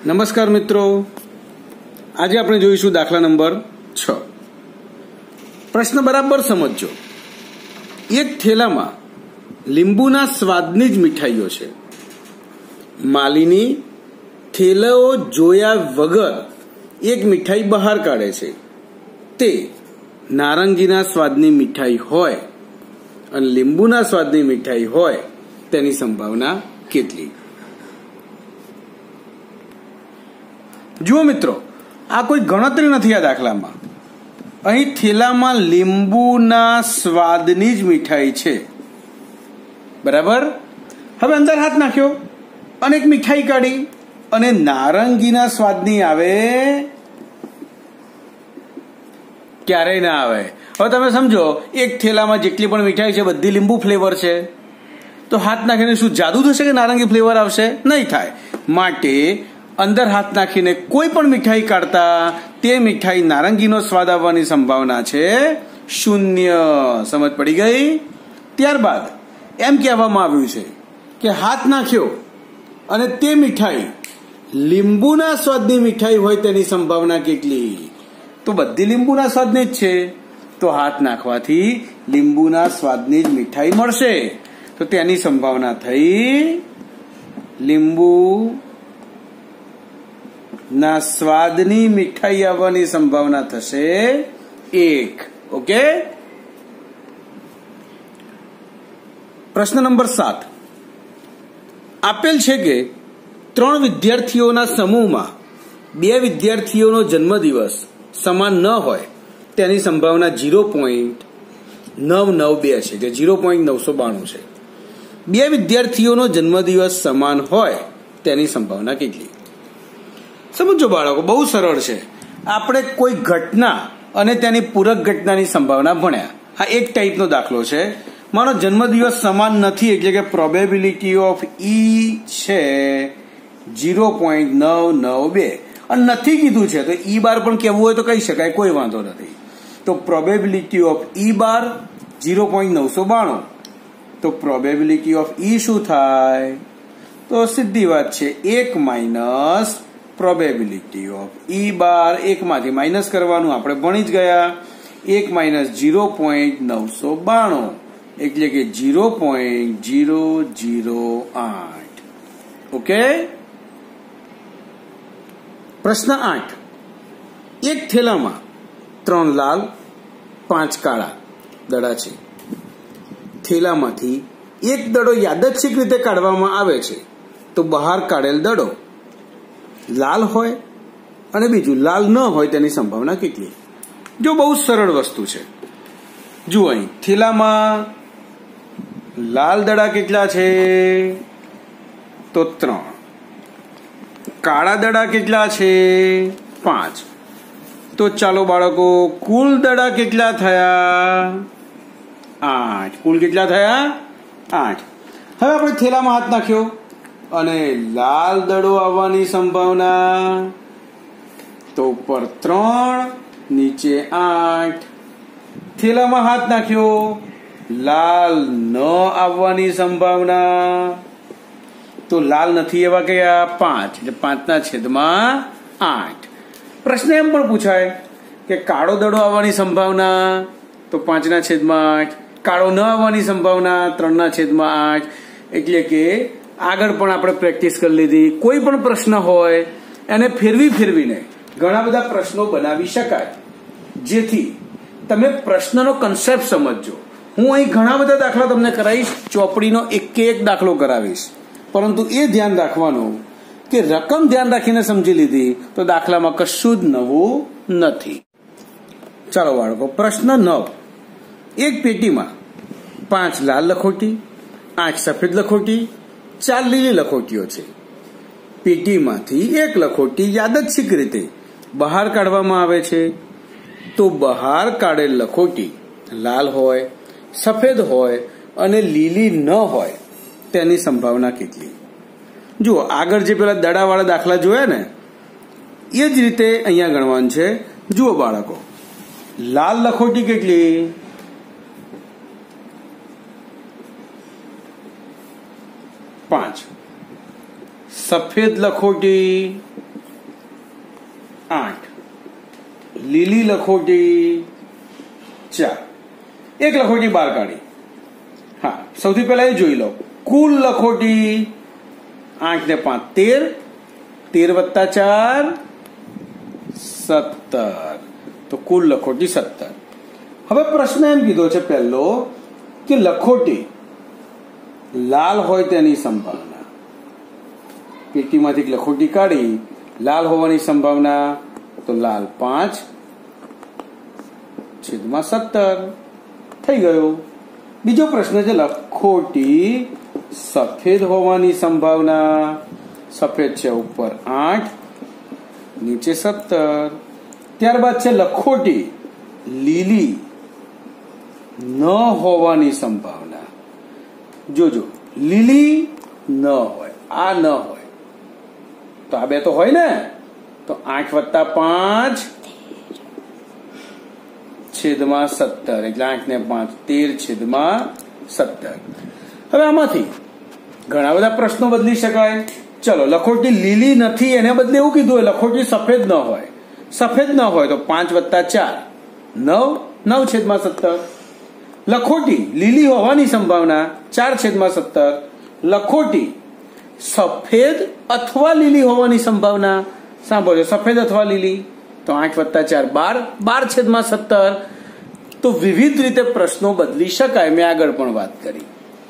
નમસ્કાર મિત્રો, આજે આપણે જોઈશું દાખલા નંબર 6। પ્રશ્ન બરાબર સમજજો। એક થેલામાં લીંબુના સ્વાદની જ મીઠાઈઓ છે। માલિની થેલાઓ જોયા વગર એક મીઠાઈ બહાર કાઢે છે। તે નારંગીના સ્વાદની મીઠાઈ હોય અને લીંબુના સ્વાદની મીઠાઈ હોય તેની સંભાવના કેટલી? જુઓ મિત્રો, આ કોઈ ગણતરી નથી। આ દાખલામાં અહીં થેલામાં લીંબુના સ્વાદની જ મીઠાઈ છે, બરાબર। હવે અંદર હાથ નાખ્યો અને એક મીઠાઈ કાઢી અને નારંગીના સ્વાદની આવે? ક્યારેય ના આવે। હવે તમે સમજો, એક થેલામાં જેટલી પણ મીઠાઈ છે બધી લીંબુ ફ્લેવર છે, તો હાથ નાખીને શું જાદુ થશે કે નારંગી ફ્લેવર આવશે? નહીં થાય। માટે અંદર હાથ નાખીને કોઈ પણ મીઠાઈ કાઢતા તે મીઠાઈ નારંગીનો સ્વાદ આવવાની સંભાવના છે 0। સમજ પડી ગઈ? ત્યારબાદ એમ કહેવામાં આવ્યું છે કે હાથ નાખ્યો અને તે મીઠાઈ લીંબુના સ્વાદની મીઠાઈ હોય તેની સંભાવના કેટલી? તો બધી લીંબુના સ્વાદની જ છે, તો હાથ નાખવાથી લીંબુના સ્વાદની જ મીઠાઈ મળશે, તો તેની સંભાવના થઈ લીંબુ ના સ્વાદની મીઠાઈ આવવાની સંભાવના થશે 1। ઓકે। પ્રશ્ન નંબર 7 આપેલ છે કે 3 વિદ્યાર્થીઓના સમૂહમાં 2 વિદ્યાર્થીઓનો જન્મદિવસ સમાન ન હોય તેની સંભાવના 0.992 છે, જે 0.992 છે। 2 વિદ્યાર્થીઓનો જન્મદિવસ સમાન હોય તેની સંભાવના કેટલી? સમજો બાળકો, બહુ સરળ છે। આપણે કોઈ ઘટના અને તેની પૂરક ઘટનાની સંભાવના ભણ્યા। આ એક ટાઈપનો દાખલો છે। મારો જન્મદિવસ સમાન નથી, એટલે કે પ્રોબેબિલિટી ઓફ ઈ છે 0.992 અને નથી કીધું છે તો ઈ બાર પણ કહેવું હોય તો કહી શકાય, કોઈ વાંધો નથી। તો પ્રોબેબિલિટી ઓફ ઈ બાર 0.992, તો પ્રોબેબિલિટી ઓફ ઈ શું થાય? તો સીધી વાત છે 1 minus probability of E bar, 1 માંથી માઇનસ કરવાનું, આપણે ભણી જ ગયા। 1 માઇનસ 0.992 એટલે કે 0.008। ઓકે। પ્રશ્ન 8 એક થેલામાં 3 લાલ 5 કાળા દડા છે। થેલામાંથી એક દડો યાદચ્છિક રીતે કાઢવામાં આવે છે, તો બહાર કાઢેલ દડો લાલ હોય અને બીજું લાલ ન હોય તેની સંભાવના કેટલી? જો બહુ સરળ વસ્તુ છે। જુઓ, અહીં થેલામાં લાલ દડા કેટલા છે? તો 3। કાળા દડા કેટલા છે? 5। તો ચાલો બાળકો, કુલ દડા કેટલા થયા? 8। કુલ કેટલા થયા? 8। હવે આપણે થેલામાં હાથ નાખ્યો અને લાલ દડો આવવાની સંભાવના, તો ઉપર 3 નીચે 8। થેલામાં હાથ નાખ્યો, લાલ ન આવવાની સંભાવના, તો લાલ નથી એવા કયા? 5, એટલે 5/8। પ્રશ્ન એમ પણ પૂછાય કે કાળો દડો આવવાની સંભાવના, તો 5/8। કાળો ન આવવાની સંભાવના 3/8। એટલે કે આગળ પણ આપણે પ્રેક્ટિસ કરી લીધી। કોઈ પણ પ્રશ્ન હોય એને ફેરવીને ઘણા બધા પ્રશ્નો બનાવી શકાય, જેથી તમે પ્રશ્નનો કન્સેપ્ટ સમજજો। હું અહીં ઘણા બધા દાખલા તમને કરાવીશ, ચોપડીનો એક દાખલો કરાવીશ, પરંતુ એ ધ્યાન રાખવાનું કે રકમ ધ્યાન રાખીને સમજી લીધી તો દાખલામાં કશું જ નવું નથી। ચાલો બાળકો, પ્રશ્ન 9 એક પેટીમાં 5 લાલ લખોટી, 8 સફેદ લખોટી, 4 લીલી લખોટીઓ છે। પેટીમાંથી એક લખોટી યાદચ્છિક રીતે બહાર કાઢવામાં આવે છે, તો બહાર કાઢેલ લખોટી લાલ હોય, સફેદ હોય અને લીલી ન હોય તેની સંભાવના કેટલી? જુઓ, આગળ જે પેલા દડાવાળા દાખલા જોયા ને, એ જ રીતે અહીંયા ગણવાનું છે। જુઓ બાળકો, લાલ લખોટી કેટલી? 5। સફેદ લખોટી 8, લીલી લખોટી 4, એક લખોટી બહાર કાઢી. હા, સૌથી પહેલા એ જોઈ લો, કુલ લખોટી 8 ને 5 13, 13 + 4 17, તો કુલ લખોટી 17. હવે પ્રશ્ન એમ કીધો છે પહેલો કે લખોટી લાલ હોય તેની સંભાવના. પેટીમાંથી લખોટી કાઢી, લાલ હોવાની સંભાવના, તો લાલ 5/17 થઈ ગયો. બીજો પ્રશ્ન છે લખોટી સફેદ હોવાની સંભાવના. સફેદ છે ઉપર 8, નીચે 17. ત્યારબાદ છે લખોટી લીલી ન હોવાની સંભાવના. જોજો, લીલી ન હોય, આ ન હોય, તો આ બે તો હોય ને, તો 8 + 5 છેદમાં 17, એટલે 8 ને 5 13/17. હવે આમાંથી ઘણા બધા પ્રશ્નો બદલી શકાય. ચલો, લખોટી લીલી નથી એને બદલે એવું કીધું હોય લખોટી સફેદ ન હોય. સફેદ ન હોય તો 5 + 4 9, 9/17. લખોટી લીલી હોવાની સંભાવના 4/17. લખોટી સફેદ અથવા લીલી હોવાની સંભાવના, સાંભળો, સફેદ અથવા લીલી, તો 8 + 4 12, 12/17. તો વિવિધ રીતે પ્રશ્નો બદલી શકાય. મેં આગળ પણ વાત કરી.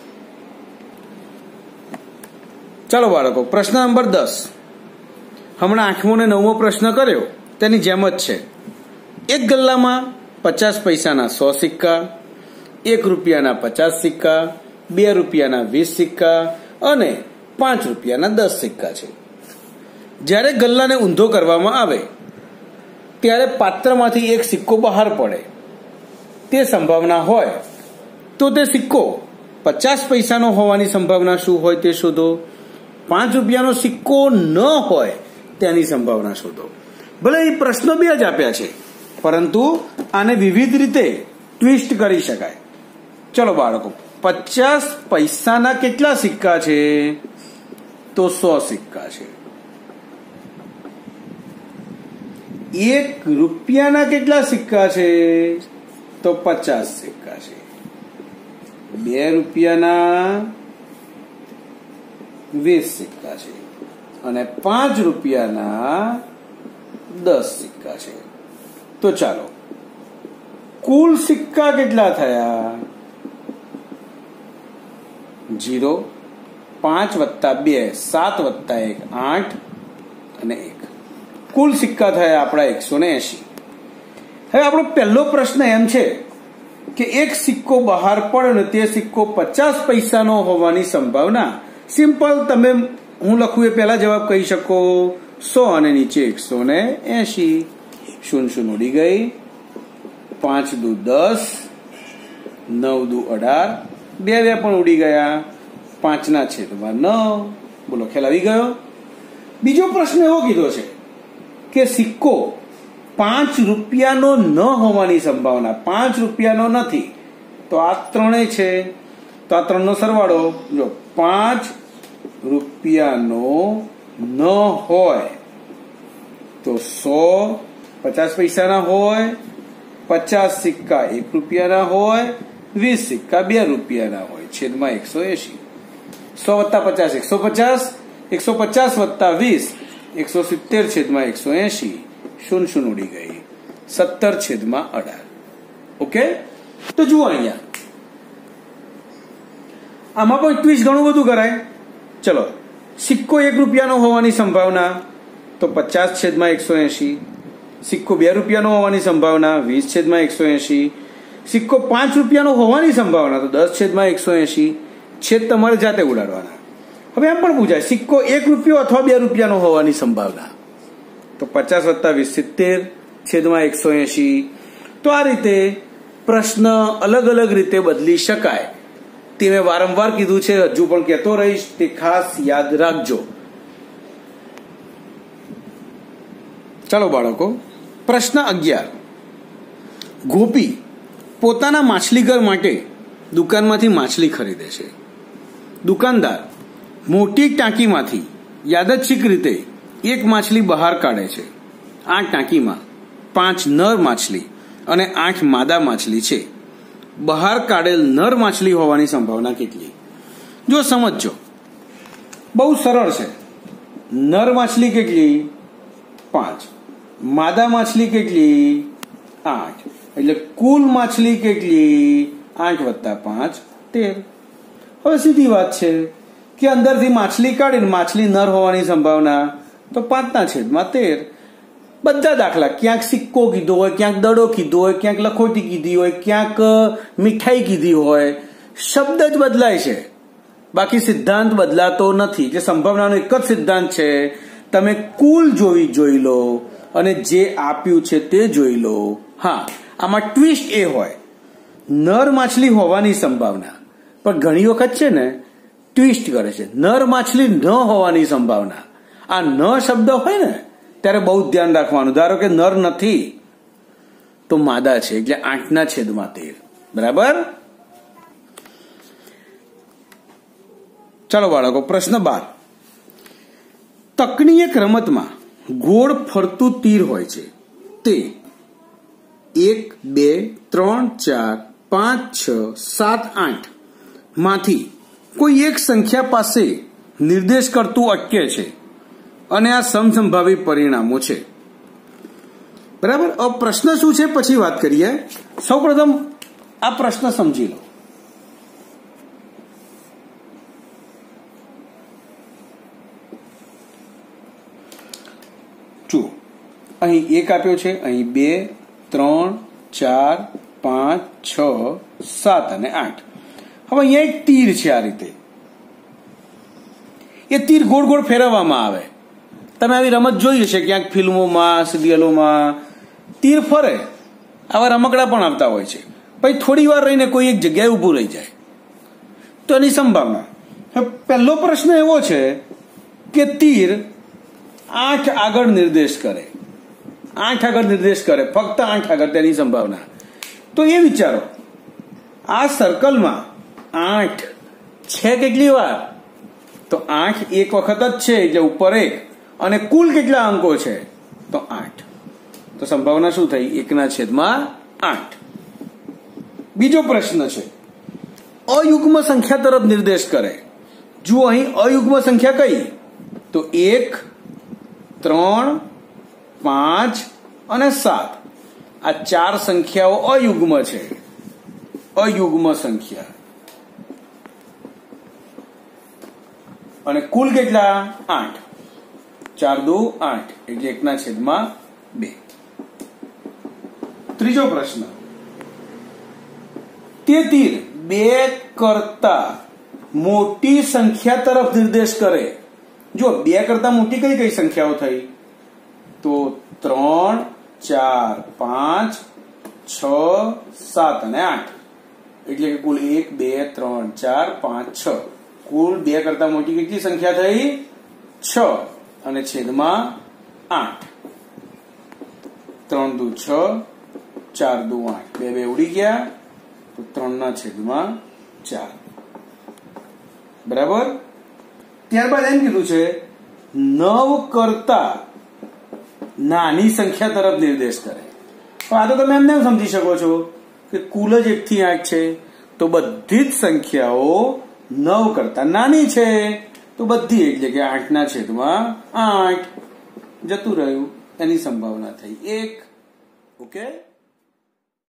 ચાલો બાળકો, પ્રશ્ન નંબર 10. હમણાં 8મો અને 9મો પ્રશ્ન કર્યો તેની જેમ જ છે. એક ગલ્લામાં 50 પૈસાના 100 સિક્કા, 1 રૂપિયાના 50 સિક્કા, 2 રૂપિયાના 20 સિક્કા અને 5 રૂપિયાના 10 સિક્કા છે. જ્યારે ગલ્લાને ઊંધો કરવામાં આવે ત્યારે પાત્રમાંથી એક સિક્કો બહાર પડે તે સંભાવના હોય તો તે સિક્કો 50 પૈસાનો હોવાની સંભાવના શું હોય તે શોધો. 5 રૂપિયાનો સિક્કો ન હોય તેની સંભાવના શોધો. ભલે એ પ્રશ્નો બે જ આપ્યા છે, પરંતુ આને વિવિધ રીતે ટ્વિસ્ટ કરી શકાય. ચલો બાળકો, 50 પૈસાના કેટલા સિક્કા છે? તો 100 સિક્કા છે. 1 રૂપિયાના કેટલા સિક્કા છે? તો 50 સિક્કા છે. 2 રૂપિયાના 20 સિક્કા છે અને 5 રૂપિયાના 10 સિક્કા છે. તો ચાલો, કુલ સિક્કા કેટલા થયા? 0, 5 + 2 7 + 1 8 અને 1. કુલ સિક્કા થયા આપણા 180. હવે આપણો પહેલો પ્રશ્ન એમ છે કે એક સિક્કો બહાર પડ્યો ને તે સિક્કો 50 પૈસાનો હોવાની સંભાવના. સિમ્પલ, તમે હું લખું એ પહેલા જવાબ કહી શકો 100 અને નીચે 180. 0 ઉડી ગઈ. 5 દુ 10, 9 દુ 18, 2 પણ ઉડી ગયા. 5/9. બોલો, ખ્યાલ આવી ગયો? બીજો પ્રશ્ન એવો કીધો છે કે સિક્કો 5 રૂપિયાનો ન હોવાની સંભાવના. 5 રૂપિયાનો નથી તો આ ત્રણેય છે, તો આ ત્રણનો સરવાળો. જો 5 રૂપિયાનો ન હોય તો 100 50 પૈસાના હોય, 50 સિક્કા 1 રૂપિયાના હોય, 20 સિક્કા 2 રૂપિયાના હોય, છેદમાં 180. 100 + 50 150, 150 + 20 170, છેદમાં 180. 0 ઉડી ગઈ. 17/18. ઓકે, તો જુઓ અહીંયા આમાં પણ ટ્વિસ્ટ ઘણું બધું કરાય. ચલો, સિક્કો 1 રૂપિયાનો હોવાની સંભાવના તો 50/180. સિક્કો 2 રૂપિયાનો હોવાની સંભાવના 20/180. સિક્કો 5 રૂપિયાનો હોવાની સંભાવના તો 10/180. છેદ તમારે જાતે ઉડાડવાના. હવે એમ પણ પૂછાય, સિક્કો 1 રૂપિયો અથવા 2 રૂપિયાનો હોવાની સંભાવના તો 50 + 20 70/180. તો આ રીતે પ્રશ્ન અલગ અલગ રીતે બદલી શકાય. તે મેં વારંવાર કીધું છે, હજુ પણ કહેતો રહીશ, તે ખાસ યાદ રાખજો. ચાલો બાળકો, પ્રશ્ન 11. ગોપી પોતાના માછલીઘર માટે દુકાનમાંથી માછલી ખરીદે છે. દુકાનદાર મોટી ટાંકીમાંથી યાદચ્છિક રીતે એક માછલી બહાર કાઢે છે. આ ટાંકીમાં 5 નર માછલી અને 8 માદા માછલી છે. બહાર કાઢેલ નર માછલી હોવાની સંભાવના કેટલી? જો સમજજો, બહુ સરળ છે. નર માછલી કેટલી? 5. માદા માછલી કેટલી? 8. એટલે કુલ માછલી કેટલી? 8 વત્તા 5 13. હવે સીધી વાત છે કે અંદરથી માછલી કાઢીને માછલી નર હોવાની સંભાવના તો 5/13. બધા દાખલા, ક્યાંક સિક્કો કીધો હોય, ક્યાંક દડો કીધો હોય, ક્યાંક લખોટી કીધી હોય, ક્યાંક મીઠાઈ કીધી હોય, શબ્દ જ બદલાય છે, બાકી સિદ્ધાંત બદલાતો નથી. એટલે સંભાવનાનો એક જ સિદ્ધાંત છે, તમે કુલ જોઈ લો અને જે આપ્યું છે તે જોઈ લો. હા, આમાં ટ્વિસ્ટ એ હોય, નર માછલી હોવાની સંભાવના, પણ ઘણી વખત છે ને ટ્વિસ્ટ કરે છે, નર માછલી ન હોવાની સંભાવના. આ ન શબ્દ હોય ને ત્યારે બહુ ધ્યાન રાખવાનું. ધારો કે નર નથી તો માદા છે, એટલે 8/13. બરાબર? ચાલો બાળકો, પ્રશ્ન 12. તકની એક રમતમાં ગોળ ફરતું તીર હોય છે. તે 1, 2, 3, 4, 5, 6, 7, 8 માંથી કોઈ એક સંખ્યા પાસે નિર્દેશ કરતું અટકે છે અને આ સમસંભાવી પરિણામો છે. બરાબર? હવે પ્રશ્ન શું છે પછી વાત કરીએ. સૌપ્રથમ આ પ્રશ્ન સમજી લો. જુઓ, અહીં 1 આપ્યો છે, અહીં 2, 3, 4, 5, 6, 7 અને 8. હવે અહીંયા એક તીર છે. આ રીતે એ તીર ગોળ ગોળ ફેરવવામાં આવે. તમે આવી રમત જોઈ હશે ક્યાંક ફિલ્મોમાં, સિરિયલોમાં. તીર ફરે, આવા રમકડા પણ આવતા હોય છે. પછી થોડી વાર રહીને કોઈ એક જગ્યાએ ઊભું રહી જાય તો એની સંભાવના. પહેલો પ્રશ્ન એવો છે કે તીર 8 આગળ નિર્દેશ કરે. 8 આગળ નિર્દેશ કરે, ફક્ત 8 આગળ, તેની સંભાવના. તો એ વિચારો, આ સર્કલમાં 8 છે કેટલી વાર? તો 8 એક વખત જ છે, એટલે ઉપર 1. અને કુલ કેટલા અંકો છે? તો 8. તો સંભાવના શું થઈ? 1/8. બીજો પ્રશ્ન છે, અયુગ્મ સંખ્યા તરફ નિર્દેશ કરે. જુઓ, અહીં અયુગ્મ સંખ્યા કઈ? તો 1, 3, 5 અને 7. આ 4 સંખ્યાઓ અયુગ્મ છે. અયુગ્મ સંખ્યા. અને કુલ કેટલા? 8. 4 2 8, એટલે 1/2. ત્રીજો પ્રશ્ન, તે તીર 2 કરતા મોટી સંખ્યા તરફ નિર્દેશ કરે. જો 2 કરતા મોટી કઈ કઈ સંખ્યાઓ થઈ? તો 3, 4, 5, 6, 7 અને 8. એટલે કે કુલ 1, 2, 3, 4, 5, 6. કુલ 2 કરતા મોટી કેટલી સંખ્યા થઈ? 6 અને છેદમાં 8. 3 2 6, 4 2 8, 2 ઉડી ગયા તો 3/4. બરાબર? ત્યારબાદ એમ કીધું છે 9 કરતા નાની સંખ્યા તરફ નિર્દેશ કરે. આ તો તમે એમને સમજી શકો છો કે કુલ જ 1 થી 8 છે, તો બધી જ સંખ્યાઓ 9 કરતા નાની છે, તો બધી, એટલે કે 8/8 જતું રહ્યું, એની સંભાવના થઈ 1. ઓકે?